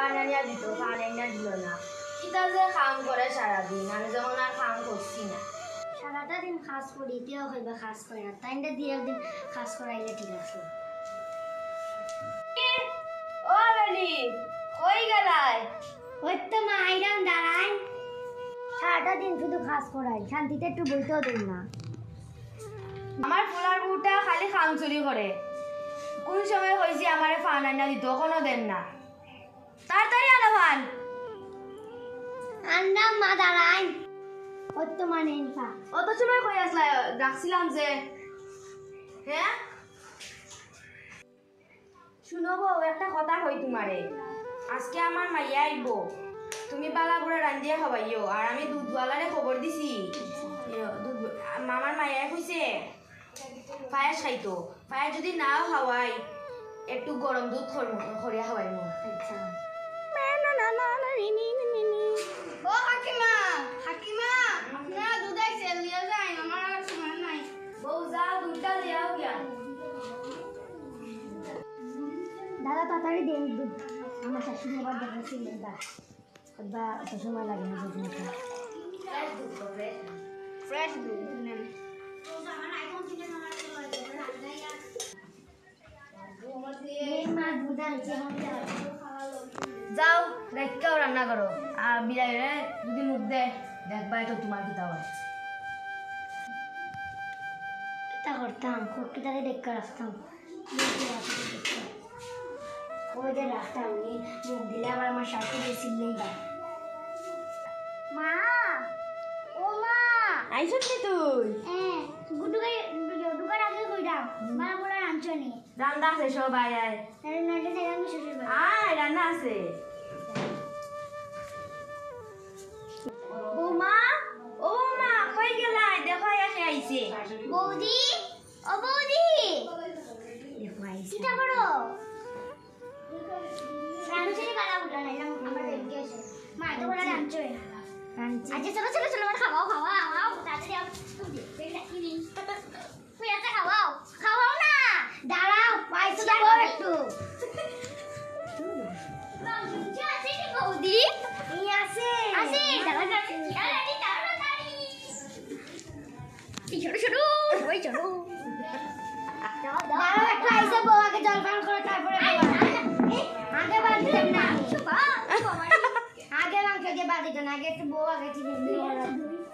ফানানিয়া দিত ফানানিয়া দিল না কিতা যে কাম করে সারাদিন আমি যখন আর কাম করছি না সারাটা দিন কাজ করি কেউ হইবে কাজ করে না তাইটা দিয়ে একদিন কাজ করাইলে ঠিক আছে ও বেলি কই গেলাই ওই তো মা আইরাম দাঁড়াই সারাটা দিন শুধু কাজ করাই শান্তিতে একটু বইতেও দেই না আমার পোলার বউটা খালি কাম চুরি করে কোন সময় কইছি আমারে ফানানিয়া দিত কোনো দেন না তাড়াতাড়ি আনো ফান আন্দাম মা দাঁড়াই ওই তো মানে অত সময় কই আসলা ডাকছিলাম যে হ্যাঁ শুনো বউ একটা কথা কই তোমারে আজকে আমার মাইয়া আইব তুমি বালা করে রান্ধিয়া খাবাইও আর আমি দুধওয়ালারে খবর দিছি মামার মাইয়া কইছে পায়েস খাইতো পায়েস যদি নাও খাওয়াই একটু গরম দুধ খরিয়া খাওয়াই মো আচ্ছা ও হাকিমা হাকিমা আপনারা দুধ আইছে লিয়া যাই আমার আর সময় নাই বউ যাও দুধটা লিয়াও গিয়া দাদা তাড়াতাড়ি দেন দুধ আমার শাশুড়ি আবার দেখাচ্ছি বা অত সময় লাগে না দুধ নিতে ফ্রেশ দুধ নেন যাও রেখেও রান্না করো আর বিড়াইরে যদি মুখ দেয় দেখবা তো তোমার কিতা হয় কিতা করতাম খুঁটিটারে দেখে রাখতাম ওই যে রাখতাম মুখ দিলে আবার আমার শাশুড়ি সিলেই বা মা ও মা আইছত নি তুই হ্যাঁ দুকার আগে কইরাম মা বলে আনছনি রান্না আছে সবাই আয় তাহলে নাইলে যাই আমি শ্বশুর বাড়ি আয় রান্না আছে বৌমা ও বৌমা কই গেলাই দেখো এসে আইছে বৌদি ও বৌদি দেখো আইছে কিটা করো রানছনি বালা বুলা নাই আমার দেখে আছে মা তো বলে রানছনি আচ্ছা চলো চলো চলো খাওয়াও তাড়াতাড়ি আও তুমি দেখলা কি নি তুই আচ্ছা খাওয়াও না দাঁড়াও পাইছো দাও একটু আছে কি বৌদি এই আছে তাড়াতাড়ি ছোট ওই ছোট দাঁড়াও একটু আইসা বউ আগে জলপান করো তারপরে আগে বাদ দিলাম না আগে মাংস দিয়ে বাদ দিত না আগে একটু বউ আগে চিনি দিয়ে